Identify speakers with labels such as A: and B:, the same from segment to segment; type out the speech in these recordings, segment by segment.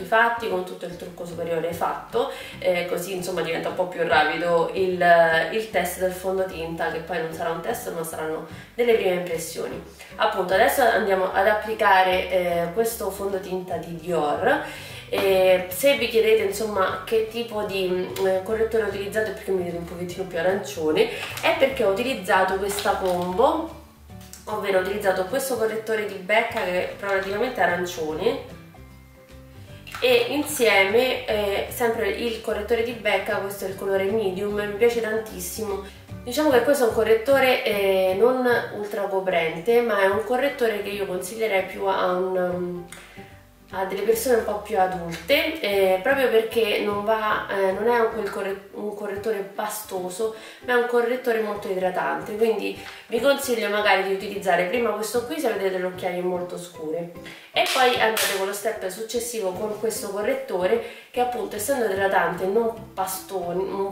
A: tutti fatti, con tutto il trucco superiore fatto, così insomma diventa un po' più rapido il test del fondotinta, che poi non sarà un test ma saranno delle prime impressioni. Appunto adesso andiamo ad applicare questo fondotinta di Dior. Se vi chiedete insomma che tipo di correttore ho utilizzato, perché mi vedete un pochettino più arancione, è perché ho utilizzato questa combo, ovvero ho utilizzato questo correttore di Becca che è praticamente arancione, e insieme sempre il correttore di Becca, questo è il colore medium, mi piace tantissimo. Diciamo che questo è un correttore non ultra coprente, ma è un correttore che io consiglierei più a delle persone un po' più adulte, proprio perché non è un correttore pastoso, ma è un correttore molto idratante, quindi vi consiglio magari di utilizzare prima questo qui se avete delle occhiaie molto scure, e poi andate con lo step successivo con questo correttore che appunto, essendo idratante, non pastoso,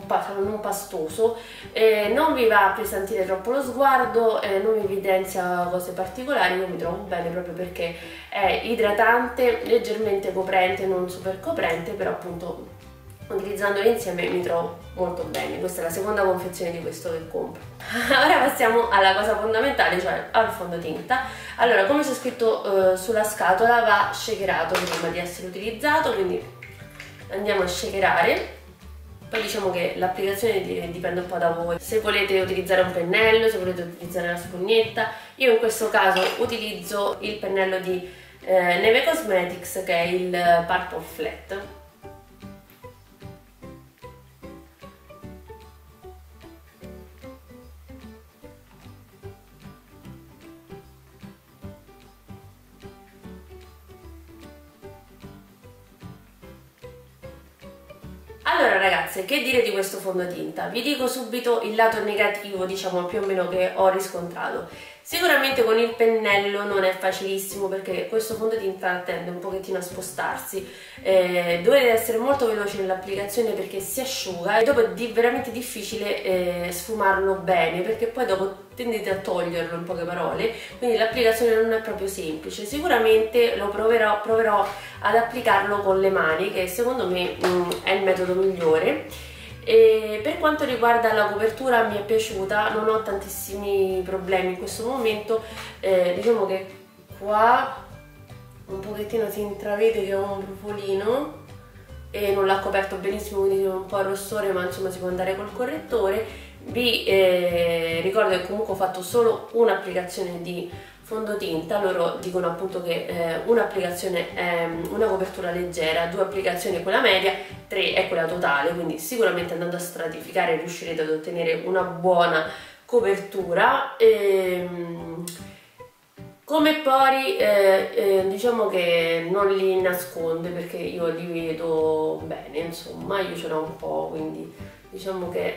A: non vi va a appesantire troppo lo sguardo, non vi evidenzia cose particolari. Io mi trovo bene proprio perché è idratante, leggermente coprente, non super coprente, però appunto utilizzandoli insieme mi trovo molto bene. Questa è la seconda confezione di questo che compro. Ora passiamo alla cosa fondamentale, cioè al fondotinta. Allora, come c'è scritto sulla scatola, va shakerato prima di essere utilizzato, quindi andiamo a shakerare. Poi diciamo che l'applicazione dipende un po' da voi, se volete utilizzare un pennello, se volete utilizzare la spugnetta. Io in questo caso utilizzo il pennello di Neve Cosmetics, che è il Purple Flat. Allora ragazze, che dire di questo fondotinta? Vi dico subito il lato negativo, diciamo più o meno, che ho riscontrato. Sicuramente con il pennello non è facilissimo, perché questo fondotinta tende un pochettino a spostarsi, dovete essere molto veloci nell'applicazione perché si asciuga e dopo è veramente difficile sfumarlo bene, perché poi dopo tendete a toglierlo, in poche parole, quindi l'applicazione non è proprio semplice. Sicuramente lo proverò ad applicarlo con le mani, che secondo me è il metodo migliore. E per quanto riguarda la copertura, mi è piaciuta, non ho tantissimi problemi in questo momento. Diciamo che qua un pochettino si intravede che ho un brufolino e non l'ha coperto benissimo, quindi un po' il rossore, ma insomma si può andare col correttore. Vi ricordo che comunque ho fatto solo un'applicazione di fondotinta. Loro dicono appunto che un'applicazione è una copertura leggera, 2 applicazioni è quella media, 3 è quella totale, quindi sicuramente andando a stratificare riuscirete ad ottenere una buona copertura. Come pori diciamo che non li nasconde, perché io li vedo bene, insomma io ce l'ho un po', quindi diciamo che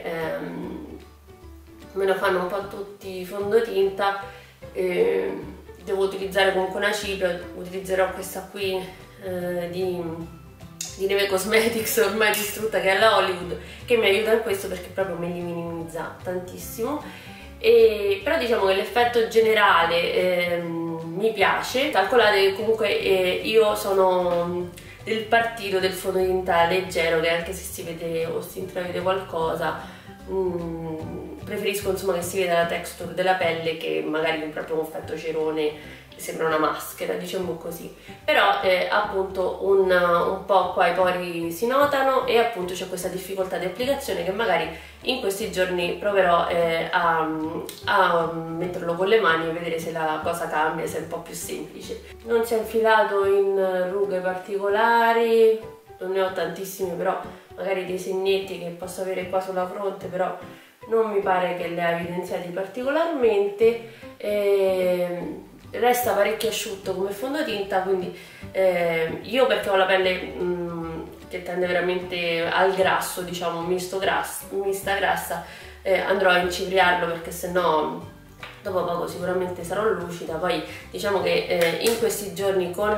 A: me lo fanno un po' tutti i fondotinta. Devo utilizzare comunque una cipria, utilizzerò questa qui di Neve Cosmetics, ormai distrutta, che è la Hollywood, che mi aiuta in questo perché proprio me li minimizza tantissimo. Però diciamo che l'effetto generale mi piace. Calcolate che comunque io sono del partito del fondotinta leggero, che anche se si vede o si intravede qualcosa, preferisco insomma che si veda la texture della pelle, che magari proprio un effetto cerone che sembra una maschera, diciamo così. Però appunto un po' qua i pori si notano, e appunto c'è questa difficoltà di applicazione che magari in questi giorni proverò a metterlo con le mani e vedere se la cosa cambia, se è un po' più semplice. Non si è infilato in rughe particolari, non ne ho tantissime, però magari dei segnetti che posso avere qua sulla fronte, però non mi pare che le ha evidenziati particolarmente. Resta parecchio asciutto come fondotinta, quindi io, perché ho la pelle che tende veramente al grasso, diciamo mista grassa, andrò a incipriarlo, perché sennò dopo poco sicuramente sarò lucida. Poi diciamo che in questi giorni con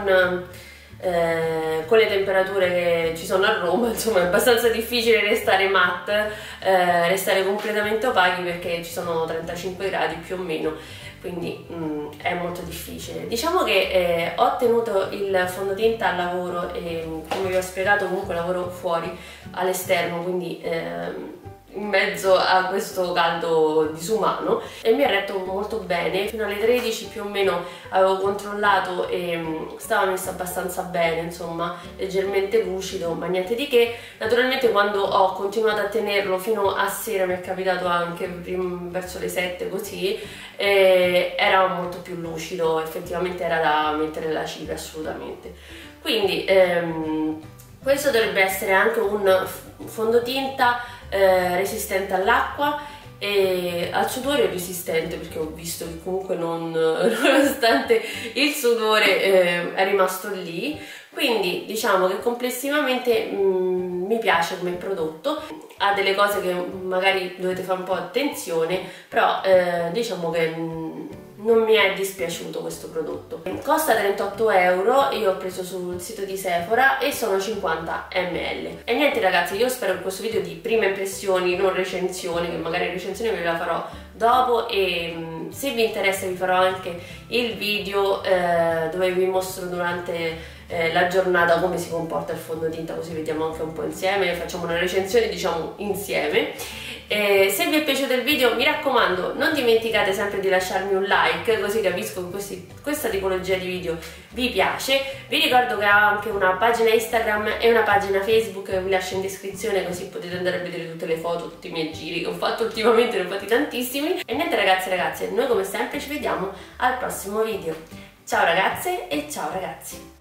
A: le temperature che ci sono a Roma, insomma è abbastanza difficile restare matte, restare completamente opachi, perché ci sono 35 gradi più o meno, quindi è molto difficile. Diciamo che ho tenuto il fondotinta al lavoro e, come vi ho spiegato, comunque lavoro fuori all'esterno, quindi in mezzo a questo caldo disumano, e mi ha retto molto bene. Fino alle 13 più o meno avevo controllato e stava messo abbastanza bene, insomma leggermente lucido, ma niente di che. Naturalmente quando ho continuato a tenerlo fino a sera, mi è capitato anche verso le 7 così, era molto più lucido, effettivamente era da mettere la cipria assolutamente. Quindi questo dovrebbe essere anche un fondotinta resistente all'acqua e al sudore resistente, perché ho visto che comunque nonostante il sudore è rimasto lì. Quindi diciamo che complessivamente mi piace come prodotto. Ha delle cose che magari dovete fare un po' attenzione, però diciamo che non mi è dispiaciuto questo prodotto. Costa 38 euro, io ho preso sul sito di Sephora e sono 50 ml. E niente ragazzi, io spero che questo video di prime impressioni, non recensioni, che magari recensioni ve la farò dopo, e se vi interessa vi farò anche il video dove vi mostro durante la giornata come si comporta il fondotinta, così vediamo anche un po' insieme, facciamo una recensione diciamo insieme. Se vi è piaciuto il video, mi raccomando, non dimenticate sempre di lasciarmi un like, così capisco che questa tipologia di video vi piace. Vi ricordo che ho anche una pagina Instagram e una pagina Facebook che vi lascio in descrizione, così potete andare a vedere tutte le foto, tutti i miei giri che ho fatto ultimamente, ne ho fatti tantissimi. E niente ragazzi e ragazze, noi come sempre ci vediamo al prossimo video. Ciao ragazze e ciao ragazzi!